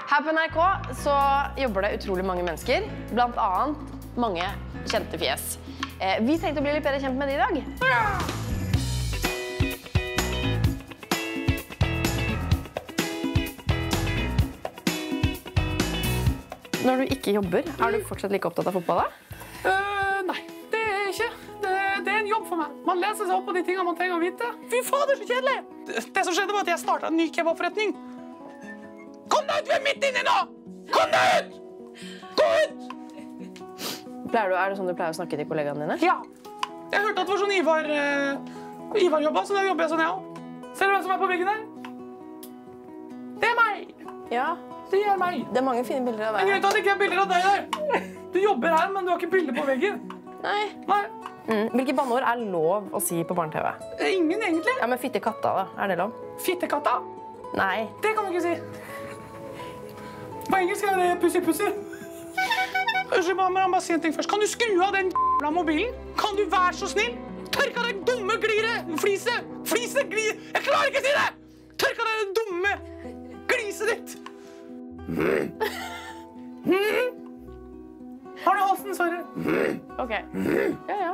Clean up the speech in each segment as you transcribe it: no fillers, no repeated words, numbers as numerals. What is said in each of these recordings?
Her på NRK så jobber det utrolig mange mennesker, blant annet mange kjente fjes. Vi tenkte å bli litt bedre kjent med de i dag. Når du ikke jobber, er du fortsatt like opptatt av fotball da? Nei, det er jeg ikke. Det er en jobb for meg. Man leser seg opp på de tingene man trenger å vite. Fy fader, så kjedelig! Det som skjedde var at jeg startet en ny kebabforretning. Kom deg ut, vi er midt inne nå! Kom deg ut! Gå ut! Er det sånn du pleier å snakke til kollegaene dine? Ja. Jeg hørte at det var sånn Ivar jobbet, så da jobber jeg sånn jeg også. Ser du hvem som er på veggen der? Det er meg! Ja. Det er meg. Det er mange fine bilder av Det er deg. greit at det ikke er bilder av deg der. Du jobber her, men du har ikke bilder på veggen. Nei. Nei. Hvilke banneord er lov å si på barne-TV? Ingen egentlig. Ja, men fytte katta da, er det lov? Fittekatta? Nei. Det kan du ikke si. På engelsk er det pussy-pussy. Unnskyld, men bare si en ting først. Kan du skru av den jævla mobilen? Kan du være så snill? Tørk av den dumme flise! Glire! Jeg klarer ikke å si det! Tørk av den dumme gliset ditt! Har du halsen, Sverre? Ok. Ja.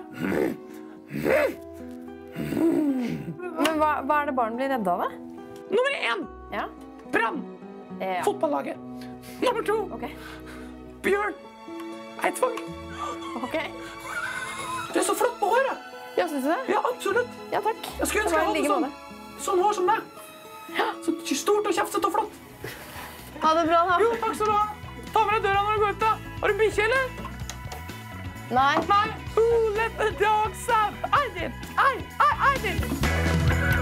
Men hva er det barn blir redde av det? Nummer 1. Ja. Brann. Ja. Fotballaget. Nummer 2. Ok. Bjørn. Eidsvåg. Ok. Du er så flott på håret. Ja, synes du det? Ja, absolutt. Ja, takk. Jeg skulle ønske jeg hadde sånn hår som deg. Så stort og kjeftet og flott. Ha det bra da. Jo, takk skal du ha. Ta med deg døra når du går ut da. Har du bikkje, eller? Nei. Nei. Who let the dogs out? I did. I did.